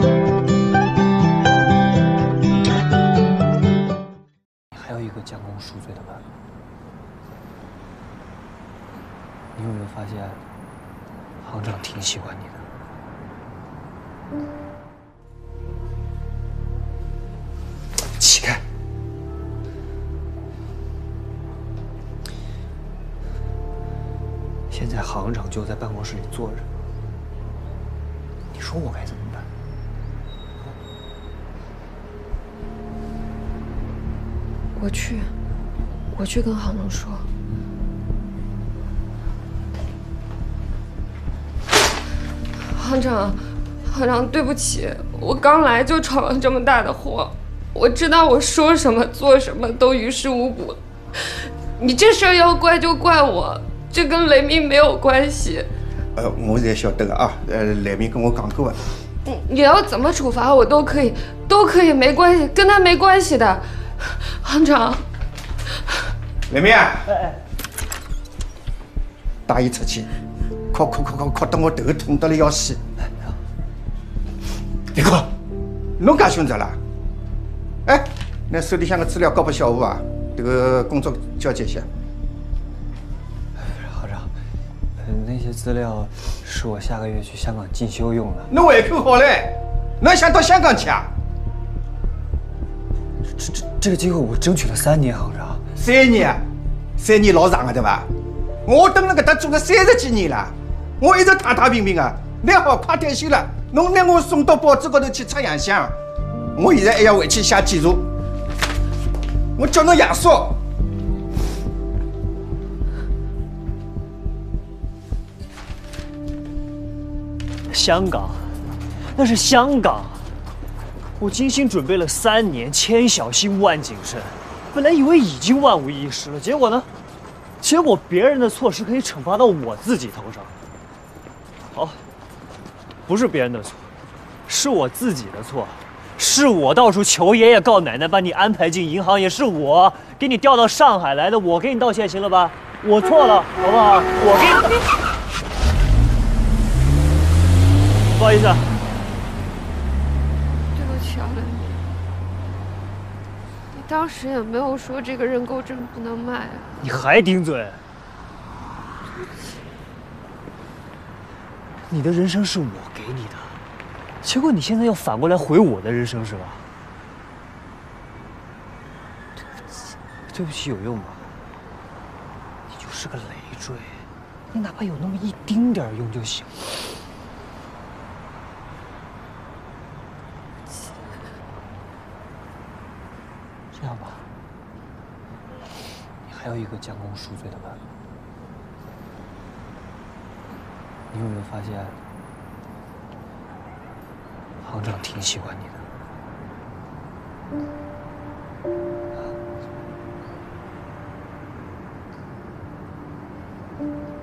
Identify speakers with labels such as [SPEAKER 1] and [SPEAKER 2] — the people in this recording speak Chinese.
[SPEAKER 1] 还有一个将功赎罪的办法。你有没有发现，行长挺喜欢你的？起开！现在行长就在办公室里坐着，你说我该怎么办？
[SPEAKER 2] 我去跟行长说。行长，对不起，我刚来就闯了这么大的祸，我知道我说什么做什么都于事无补。你这事儿要怪就怪我，这跟雷鸣没有关系。
[SPEAKER 3] 我也晓得个啊，雷鸣跟我讲过的。
[SPEAKER 2] 你要怎么处罚我都可以，没关系，跟他没关系的。行长，
[SPEAKER 3] 雷鸣啊，带伊出去，哭得我头痛得了要死。别哭，侬介凶残啦？哎，那手里向的资料交给小吴啊，这个工作交接一下。
[SPEAKER 1] 行长，那些资料是我下个月去香港进修用的。
[SPEAKER 3] 侬胃口好嘞，侬还想到香港去啊？
[SPEAKER 1] 这个机会我争取了3年，行长。
[SPEAKER 3] 3年啊，3年老长了对伐？我蹲辣搿搭做了30几年了，我一直太太平平啊。拿好快退休了，侬拿我送到报纸高头去出洋相，我现在还要回去写检查，我叫侬爷叔。
[SPEAKER 1] 香港，那是香港。我精心准备了3年，千小心万谨慎。本来以为已经万无一失了，结果呢？结果别人的错是可以惩罚到我自己头上。好，不是别人的错，是我自己的错，是我到处求爷爷告奶奶把你安排进银行，也是我给你调到上海来的，我给你道歉行了吧？我错了，好不好？我给你，不好意思啊。
[SPEAKER 2] 对不起啊，雷鸣，你当时也没有说这个认购证不能卖啊。
[SPEAKER 1] 你还顶嘴？你的人生是我给你的，结果你现在要反过来毁我的人生是吧？对不起有用吗？你就是个累赘，你哪怕有那么一丁点用就行。这样吧，你还有一个将功赎罪的办法。你有没有发现，行长挺喜欢你的？